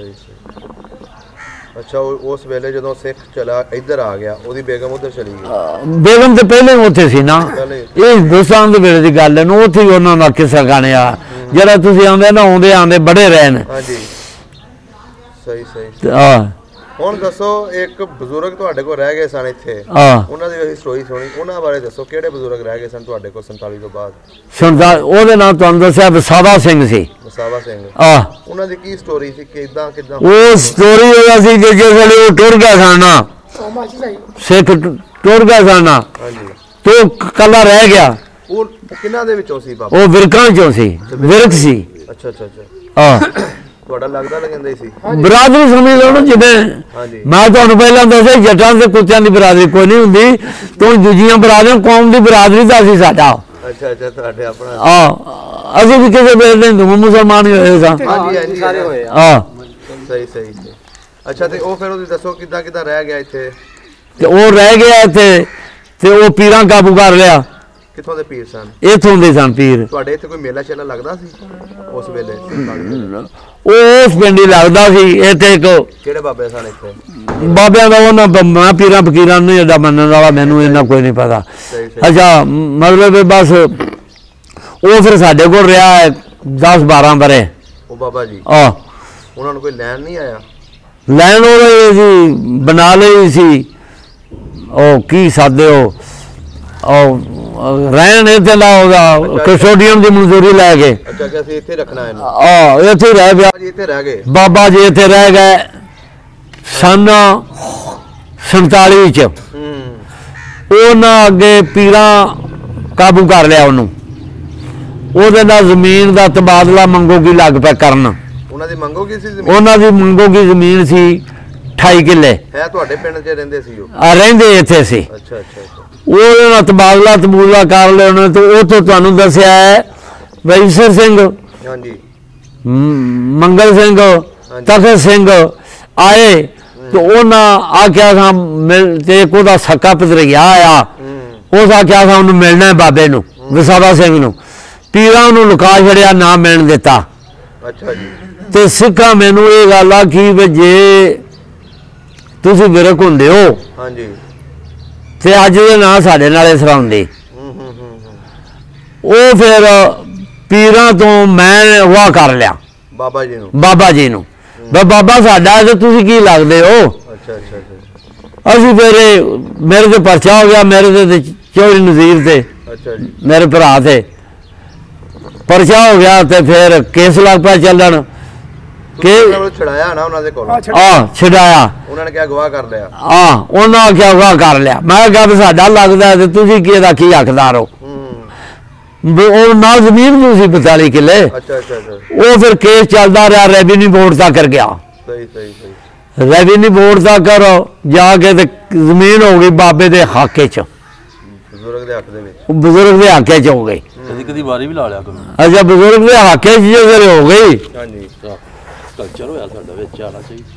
ਅੱਛਾ ਉਸ ਵੇਲੇ ਜਦੋਂ ਸਿੱਖ ਚਲਾ ਇੱਧਰ ਆ ਗਿਆ ਉਹਦੀ ਬੇਗਮ ਉੱਧਰ ਚਲੀ ਗਈ ਬੇਗਮ ਤੇ ਪਹਿਲੇ ਉੱਥੇ ਸੀ ਨਾ ਇਹ ਹਿੰਦੁਸਤਾਨ ਦੇ ਵੇਲੇ ਦੀ ਗੱਲ ਹੈ ਨਾ ਉੱਥੇ ਉਹਨਾਂ ਦਾ ਕਿੱਸਾ ਗਾਣਿਆ ਜਿਹੜਾ ਤੁਸੀਂ ਆਉਂਦੇ ਨਾ ਆਉਂਦੇ ਬੜੇ ਰਹੇ ਨੇ ਹਾਂਜੀ ਸਹੀ ਹਾਂ ਹੁਣ ਦੱਸੋ ਇੱਕ ਬਜ਼ੁਰਗ ਤੁਹਾਡੇ ਕੋਲ ਰਹਿ ਗਏ ਸਨ ਇੱਥੇ ਉਹਨਾਂ ਦੀ ਅਸੀਂ ਸਟੋਰੀ ਸੁਣੀ ਉਹਨਾਂ ਬਾਰੇ ਦੱਸੋ ਕਿਹੜੇ ਬਜ਼ੁਰਗ ਰਹਿ ਗਏ ਸਨ ਤੁਹਾਡੇ ਕੋਲ 47 ਤੋਂ ਬਾਅਦ ਸੁਣਦਾ ਉਹਦੇ ਨਾਲ ਤੁਹਾਨੂੰ ਦੱਸਿਆ ਵਸਾਵਾ ਸਿੰਘ ਸੀ ਵਸਾਵਾ ਸਿੰਘ ਉਹਨਾਂ ਦੀ ਕੀ ਸਟੋਰੀ ਸੀ ਕਿਦਾਂ ਉਹ ਸਟੋਰੀ ਉਹਦਾ ਸੀ ਕਿ ਜਿਸ ਵੇਲੇ ਉਹ ਟੁਰ ਗਿਆ ਸਨ ਸਿੱਖ ਟੁਰ ਗਿਆ ਸਨ ਹਾਂਜੀ ਤੋ ਕੱਲਾ ਰਹਿ ਗਿਆ ਉਹ ਕਿਹਨਾਂ ਦੇ ਵਿੱਚੋਂ ਸੀ ਬਾਬਾ ਉਹ ਵਿਰਕਾਂ ਚੋਂ ਸੀ ਵਿਰਕ ਸੀ ਅੱਛਾ ਤੁਹਾਡਾ ਲੱਗਦਾ ਲਗੰਦਾ ਹੀ ਸੀ ਬਰਾਦਰੀ ਸਮਝ ਲਓ ਨਾ ਜਿਵੇਂ ਮੈਂ ਤੁਹਾਨੂੰ ਪਹਿਲਾਂ ਦੱਸਿਆ ਜੱਟਾਂ ਤੇ ਕੁੱਤਿਆਂ ਦੀ ਬਰਾਦਰੀ ਕੋਈ ਨਹੀਂ ਹੁੰਦੀ ਤੂੰ ਦੂਜੀਆਂ ਬਰਾਦਰੀਆਂ ਕੌਮ ਦੀ ਬਰਾਦਰੀ ਦਾ ਸੀ ਸਾਡਾ ਅੱਛਾ ਤੁਹਾਡੇ ਆਪਣਾ ਅਸੀਂ ਵੀ ਕਿਸੇ ਵੇਲੇ ਹਿੰਦੂ ਮੁਸਲਮਾਨ ਹੀ ਹੋਏ ਸਾਂ ਹਾਂਜੀ ਸਾਰੇ ਹੋਏ ਸਹੀ ਅੱਛਾ ਤੇ ਉਹ ਫਿਰ ਉਹਦੀ ਦੱਸੋ ਕਿੱਦਾਂ ਰਹਿ ਗਿਆ ਇੱਥੇ ਤੇ ਉਹ ਰਹਿ ਗਿਆ ਇੱਥੇ ਤੇ ਉਹ ਪੀਰਾਂ ਕਾਬੂ ਕਰ ਲਿਆ ਕਿੱਥੋਂ ਦੇ ਪੀਰ ਸਨ ਇੱਥੋਂ ਦੇ ਸਨ ਪੀਰ ਤੁਹਾਡੇ ਇੱਥੇ ਕੋਈ ਮੇਲਾ ਚੇਲਾ ਲੱਗਦਾ ਸੀ ਉਸ ਵੇਲੇ ਉਹ ਉਸ ਪਿੰਡ ਹੀ ਲੱਗਦਾ ਸੀ ਇੱਥੇ ਇੱਕ ਕਿਹੜੇ ਬਾਬੇ ਸਨ ਇੱਥੇ ਬਾਬਿਆਂ ਦਾ ਉਹਨਾਂ ਮੈਂ ਪੀਰਾਂ ਫਕੀਰਾਂ ਨੂੰ ਜਿਹੜਾ ਮੰਨਣ ਵਾਲਾ ਮੈਨੂੰ ਇੰਨਾ ਕੋਈ ਨਹੀਂ ਪਤਾ ਅੱਛਾ ਮਤਲਬ ਬਸ ਉਹ ਫਿਰ ਸਾਡੇ ਕੋਲ ਰਿਹਾ 10-12 ਬਰੇ ਉਹ ਬਾਬਾ ਜੀ ਉਹਨਾਂ ਨੂੰ ਕੋਈ ਲੈਣ ਨਹੀਂ ਆਇਆ ਲੈਣ ਉਹ ਸੀ ਬਣਾ ਲਈ ਸੀ ਉਹ ਕੀ ਸਾਦੇ ਉਹ ਰਹਿਣ ਇੱਥੇ ਲਾ ਉਹਦਾ ਕਸਟੋਡੀਅਮ ਦੀ ਮਨਜ਼ੂਰੀ ਲੈ ਕੇ ਅੱਛਾ ਕਿ ਅਸੀਂ ਇੱਥੇ ਰੱਖਣਾ ਇਹਨੂੰ ਇੱਥੇ ਰਹਿ ਗਿਆ ਇੱਥੇ ਰਹਿ ਗਏ ਬਾਬਾ ਜੀ ਇੱਥੇ ਰਹਿ ਗਏ ਸਨ 47 ਚ ਉਹਨਾਂ ਅੱਗੇ ਪੀਰਾਂ ਕਾਬੂ ਕਰ ਲਿਆ ਉਹਨੂੰ ਉਹਦੇ ਨਾਲ ਜ਼ਮੀਨ ਦਾ ਤਬਾਦਲਾ ਮੰਗੋਗੀ ਲੱਗ ਪਿਆ ਕਰਨ ਉਹਨਾਂ ਦੀ ਮੰਗੋਗੀ ਸੀ ਉਹਨਾਂ ਦੀ ਮੰਗੋਗੀ ਜ਼ਮੀਨ ਸੀ 28 ਕਿੱਲੇ ਹੈ ਤੁਹਾਡੇ ਪਿੰਡ 'ਚ ਰਹਿੰਦੇ ਸੀ ਉਹ ਰਹਿੰਦੇ ਇੱਥੇ ਸੀ ਅੱਛਾ ਉਹਦੇ ਨਾਲ ਤਬਾਦਲਾ ਕਰ ਲਿਆ ਉਹਨੇ ਤੇ ਉਹ ਤੋਂ ਤੁਹਾਨੂੰ ਦੱਸਿਆ ਹੈ ਵੈਸਰ ਸਿੰਘ ਹਾਂਜੀ ਮੰਗਲ ਸਿੰਘ ਤਖਤ ਸਿੰਘ ਆਏ ਤੇ ਉਹਨਾਂ ਆਖਿਆ ਸਾਂ ਤੇ ਉਹਦਾ ਸਕਾ ਭਤਰੀਆ ਆਇਆ ਉਸ ਆਖਿਆ ਸਾਂ ਉਹਨੂੰ ਮਿਲਣਾ ਬਾਬੇ ਨੂੰ ਵਸਾਵਾ ਸਿੰਘ ਨੂੰ ਪੀਰਾਂ ਨੂੰ ਲੁਕਾ ਛੜਿਆ ਨਾ ਮਿਲਣ ਦਿੱਤਾ ਅੱਛਾ ਜੀ ਤੇ ਸਿੱਖਾਂ ਮੈਨੂੰ ਇਹ ਗੱਲ ਆਖੀ ਵੀ ਜੇ ਤੁਸੀਂ ਵਿਰਕ ਹੁੰਦੇ ਹੋ ਹਾਂਜੀ ਤੇ ਅੱਜ ਦੇ ਨਾਂ ਸਾਡੇ ਨਾਲ ਇਸ ਤਰ੍ਹਾਂ ਹੁੰਦੇ ਉਹ ਫਿਰ ਪੀਰਾਂ ਤੋਂ ਮੈਂ ਵਾਹ ਕਰ ਲਿਆ ਬਾਬਾ ਜੀ ਨੂੰ ਬਾਬਾ ਸਾਡਾ ਤੇ ਤੁਸੀਂ ਕੀ ਲੱਗਦੇ ਹੋ ਅਸੀਂ ਫਿਰ ਮੇਰੇ ਤੇ ਪਰਚਾ ਹੋ ਗਿਆ ਮੇਰੇ ਤੇ ਚੌਧਰੀ ਨਜ਼ੀਰ ਤੇ ਮੇਰੇ ਭਰਾ ਤੇ ਪਰਚਾ ਹੋ ਗਿਆ ਤੇ ਫਿਰ ਕੇਸ ਲੱਗ ਪਿਆ ਚੱਲਣ ਕਿ ਛਡਾਇਆ ਨਾ ਉਹਨਾਂ ਦੇ ਕੋਲੋਂ ਛਡਾਇਆ ਉਹਨਾਂ ਨੇ ਕਿਹਾ ਗਵਾਹ ਕਰ ਲਿਆ ਉਹਨਾਂ ਕਿਹਾ ਗਵਾਹ ਕਰ ਲਿਆ ਮੈਂ ਕਿਹਾ ਵੀ ਸਾਡਾ ਲੱਗਦਾ ਤੇ ਤੁਸੀਂ ਕੀ ਇਹਦਾ ਕੀ ਹੱਕਦਾਰ ਹੋ ਉਹ ਨਾਲ ਜ਼ਮੀਨ ਵੀ ਸੀ 42 ਕਿੱਲੇ ਉਹ ਫਿਰ ਕੇਸ ਚੱਲਦਾ ਰਿਹਾ ਰੈਵਨਿਊ ਬੋਰਡ ਤੱਕ ਕਰ ਗਿਆ ਰੈਵਨਿਊ ਬੋਰਡ ਤੱਕ ਜਾ ਕੇ ਤੇ ਜ਼ਮੀਨ ਹੋ ਗਈ ਬਾਬੇ ਦੇ ਹੱਕ 'ਚ ਬਜ਼ੁਰਗ ਦੇ ਹੱਕ 'ਚ ਹੋ ਗਈ ਕਦੀ ਵਾਰੀ ਵੀ ਲਾ ਲਿਆ ਕਰੋ ਅੱਛਾ ਬਜ਼ੁਰਗ ਦੇ ਹੱਕ 'ਚ ਜੇ ਹੋ ਗਈ ਕਲਚਰ ਹੋਇਆ ਸਾਡਾ ਵਿੱਚ ਆਣਾ ਚਾਹੀਦਾ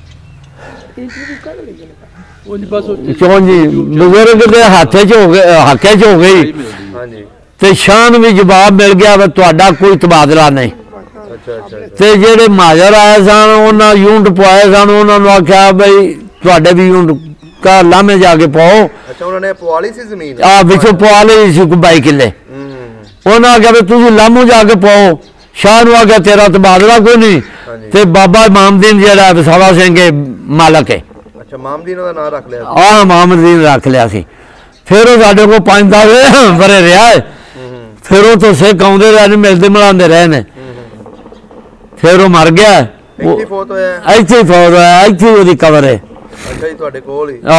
ਕਿਉਂ ਜੀ ਬਜ਼ੁਰਗ ਦੇ ਹੱਥ 'ਚ ਹੋ ਗਏ ਹੱਕ 'ਚ ਹੋ ਗਈ ਤੇ ਸ਼ਾਨ ਵੀ ਜਵਾਬ ਮਿਲ ਗਿਆ ਵੀ ਤੁਹਾਡਾ ਕੋਈ ਤਬਾਦਲਾ ਨਹੀਂ ਤੇ ਜਿਹੜੇ ਮਾਜਰ ਆਏ ਸਨ ਉਹਨਾਂ ਯੂਨਿਟ ਪਵਾਏ ਸਨ ਉਹਨਾਂ ਨੂੰ ਆਖਿਆ ਬਈ ਤੁਹਾਡੇ ਵੀ ਯੂਨਿਟ ਕਾ ਲਾਮੇ ਜਾ ਕੇ ਪਾਓ ਉਹਨਾਂ ਨੇ ਪਵਾ ਲਈ ਸੀ ਜ਼ਮੀਨ ਵਿੱਚੋਂ ਪਵਾ ਲਈ ਸੀ 22 ਕਿੱਲੇ ਉਹਨਾਂ ਆਖਿਆ ਵੀ ਤੁਸੀਂ ਲਾਮੂ ਜਾ ਕੇ ਪਾਓ ਸ਼ਾਹ ਨੂੰ ਆਖਿਆ ਤੇਰਾ ਤਬਾਦਲਾ ਕੋਈ ਨਹੀਂ ਤੇ ਬਾਬਾ ਮਾਮਦੀਨ ਜਿਹੜਾ ਵਸਾਵਾ ਸਿੰਘ ਮਾਲਕ ਹੈ ਮਾਮਦੀਨ ਉਹਦਾ ਨਾਮ ਰੱਖ ਲਿਆ ਮਾਮਦੀਨ ਰੱਖ ਲਿਆ ਸੀ ਫਿਰ ਉਹ ਸਾਡੇ ਕੋਲ 5-10 ਵਰੇ ਰਿਹਾ ਫਿਰ ਉਹ ਤੋਂ ਸਿੱਖ ਆਉਂਦੇ ਰਹੇ ਨੇ ਮਿਲਦੇ ਮਿਲਾਉਂਦੇ ਰਹੇ ਨੇ ਫਿਰ ਉਹ ਮਰ ਗਿਆ ਇੱਥੇ ਫੌਤ ਹੋਇਆ ਇੱਥੇ ਉਹਦੀ ਕਬਰ ਹੈ ਤੁਹਾਡੇ ਕੋਲ ਹੀ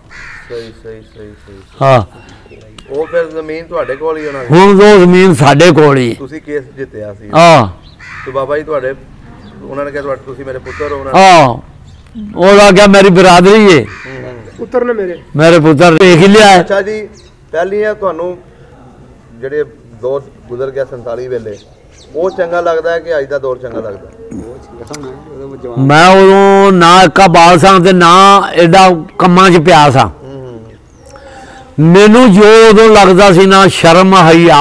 ਉਹ ਫਿਰ ਜ਼ਮੀਨ ਤੁਹਾਡੇ ਕੋਲ ਹੀ ਹੁਣ ਉਹ ਜ਼ਮੀਨ ਸਾਡੇ ਕੋਲ ਹੀ ਤੁਸੀਂ ਕੇਸ ਜਿੱਤਿਆ ਸੀ ਤੇ ਬਾਬਾ ਜੀ ਤੁਹਾਡੇ ਉਹਨਾਂ ਨੇ ਕਿਹਾ ਤੁਸੀਂ ਮੇਰੇ ਪੁੱਤਰ ਹੋ ਉਹ ਆ ਗਿਆ ਮੇਰੀ ਬਰਾਦਰੀ ਹੈ ਪੁੱਤਰ ਨੇ ਮੇਰੇ ਪੁੱਤਰ ਦੇਖ ਲਿਆ ਅੱਛਾ ਜੀ ਪਹਿਲੀ ਆ ਤੁਹਾਨੂੰ ਜਿਹੜੇ ਦੌਰ ਗੁਜ਼ਰ ਗਿਆ 47 ਵੇਲੇ ਉਹ ਚੰਗਾ ਲੱਗਦਾ ਹੈ ਕਿ ਅੱਜ ਦਾ ਦੌਰ ਚੰਗਾ ਲੱਗਦਾ ਮੈਂ ਉਦੋਂ ਨਾ ਇੱਕਾ ਬਾਲ ਸਾਂ ਤੇ ਨਾ ਐਡਾ ਕੰਮਾਂ 'ਚ ਪਿਆ ਸਾਂ ਮੈਨੂੰ ਜੋ ਉਦੋਂ ਲੱਗਦਾ ਸੀ ਨਾ ਸ਼ਰਮ ਹਯਾ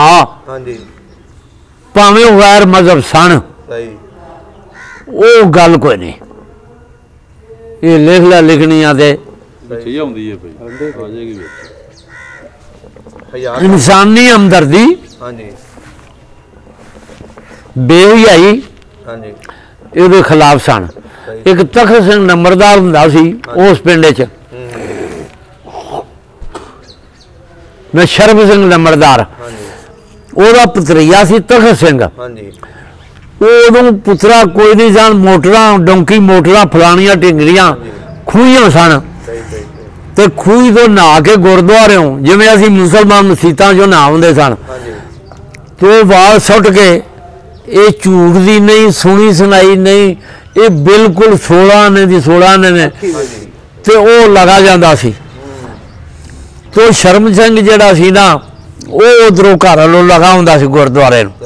ਭਾਵੇਂ ਉਹ ਗੈਰ ਮਜ਼ਹਬ ਸਨ ਉਹ ਗੱਲ ਕੋਈ ਨਹੀਂ ये लिख ला लिखनिया ते इंसानी हमदर्दी बेहयाई ਇਹਦੇ खिलाफ सन। एक तखत सिंह नंबरदार हुंदा सी उस पिंड च, मैं शर्म सिंह नंबरदार ਉਹਦਾ पुतरिया सी तखत सिंह। उदों पुत्रा कोई नहीं सन, मोटरां डोंकी मोटरां फलानियां टिंगरियां खूहियां सन ते खूही तो नहा के गुरुद्वारों जिवें असीं मुसलमान मसीतां चों नहा आउंदे सन तो वाल सुट के ये झूठ दी नहीं सुनी सुनाई नहीं, ये बिल्कुल 16 आने दी 16 आने ने ते वो लगा जांदा सी। तो शर्म सिंह जिहड़ा सी ना वो उधरों घर वालों लगा हुंदा सी गुरुद्वारे नूं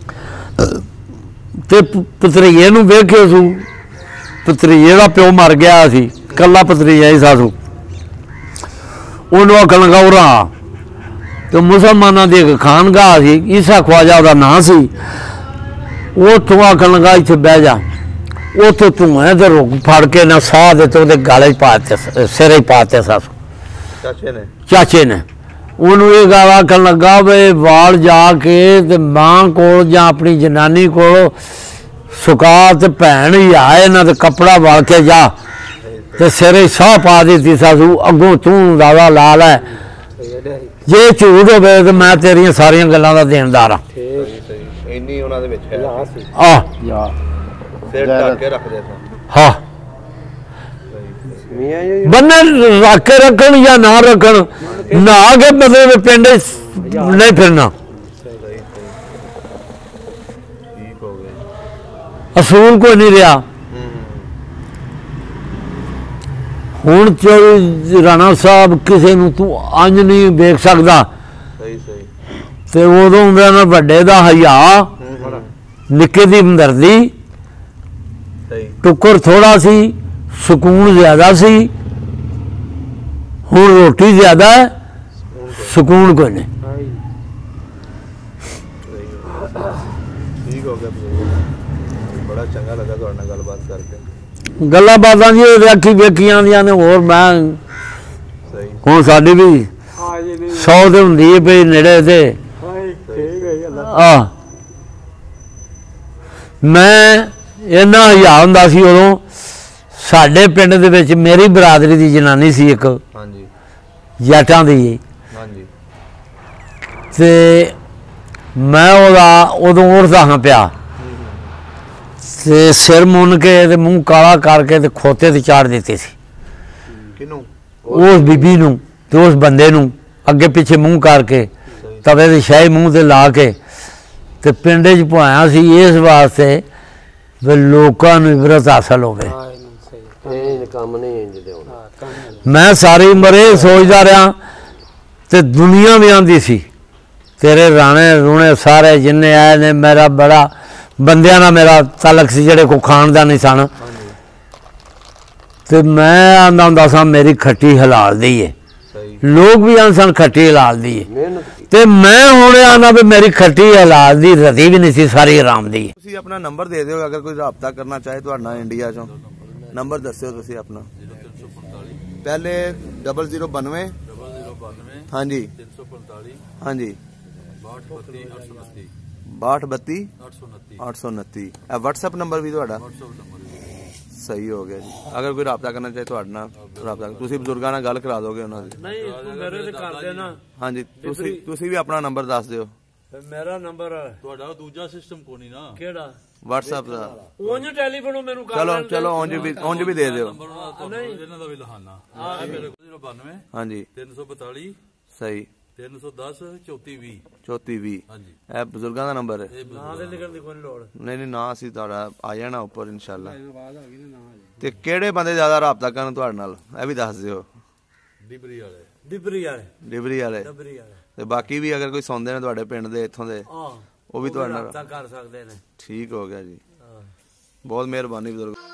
ते पुतरिए नूं वेखियो सू, पुतरिए दा प्यो मर गया सी, कल्ला पुतरिया ही सासू। उन्होंने आखन लगा उरा तो मुसलमाना की एक खानगाह सी, ईसा ख्वाजा का नाम सी, उतों आखन लगा इत्थे बह जा, उतो धुएं तो रुक फड़ के ना साह दे तो गले पाते सिर ही पाते सासू चाचे ने। उन्होंने ये गल आखन लगा वे वाल जाके ते मां को या अपनी जनानी को सुका ते भैन ही आए ना ते कपड़ा वल के जा ते सिरे साह पा दी सासू, अगों तू दादा ला लै जे झूठ होवे ते मैं तेरियां सारियां गल्लां दा देनदार हाँ। बन्ने रख के रखन या ना रखन, नहा के मतलब पिंड नहीं फिरना, असूल कोई नहीं रहा। हुण चौधरी राणा साहब किसी नूं तू अंज नहीं वेख सकदा ते उदों ना वड्डे दा हया, निक्के दी हमदर्दी, टुकर थोड़ा सी, सुकून ज्यादा सी। हुण रोटी ज्यादा है, सुकून कोई नहीं। बड़ा चंगा लगा तुहाडे नाल गलबात करके। गल्लां बातां जी वेखी वेखियां दियां ने, होर मैं हुण साडी भी 100 ते हुंदी है पई नेड़े ते मैं इन्ना हया हुंदा सी उदों। साडे पिंड दे विच मेरी बरादरी दी जनानी सी एक जटां दी, ते मैं उदों उठदा हाँ पिया ते सिर मुन के ते मूँह काला करके ते खोते ते चाड़ दित्ती सी उस बीबी नूं ते उस बंदे नूं अगे पिछे मूँह करके तवे ते शाही मूँह ते ला के ते पिंड च पुआया सी इस वास्ते वे लोकां नूं इबरत हासिल होवे। मैं सारी उम्र ये सोचता रहा ते दुनिया भी आंदी सी तेरे राणे रूणे सारे जिन्ने आए ने, मेरा बड़ा बंदियां नाल मेरा तलक सी जेड़े को खानदानी सन, ते मैं आंदा हुंदा सा मेरी खट्टी हलाल दी है, लोग भी आंदे सन खट्टी हलाल दी है, ते मैं हुण आना भी मेरी खट्टी हलाल दी रती भी नहीं सी, सारी हराम दी है। तुसीं अपना नंबर दे दिओ अगर कोई राबता करना चाहे तुहाडे नाल इंडिया चों, नंबर दस्सिओ तुसीं अपना। पहले 0092 हाँ जी 62 829 व्हाट्सएप नंबर भी तुहाडा सही हो गया जी। अगर कोई राबता करना चाहे तुहाडे नाल राबता, तुसीं बजुर्गां नाल गल करा दोगे उन्हां दी? नहीं मेरे ते कर देना। हाँ जी तुसीं भी अपना नंबर दस दिओ। मेरा नंबर तुहाडा दूजा सिस्टम कोनी ना, केड़ा व्हाट्सएप दा उंज टेलीफोन मेनू कर चलो चलो उंज भी दे दिओ। नहीं इन्हां दा भी लहाना आ मेरे 092 हाँ जी 342 सही 310 3420 3420 हाँ जी। ए बुजुर्गां दा नंबर है? नां दे लिखण दी कोई लोड़ नहीं ना असीं तुहाडा आ जाना उपर इंशाअल्लाह। ते केड़े बंदे ज्यादा राबता करन तुहाडे नाल ए भी दस दिओ। डिबरी वाले ते बाकी भी अगर कोई सुनदे ने तुहाडे पिंड दे इत्थों दे वो भी तुहाडे नाल कर सकदे ने। ठीक हो गया जी, बहुत मेहरबानी बुजुर्ग।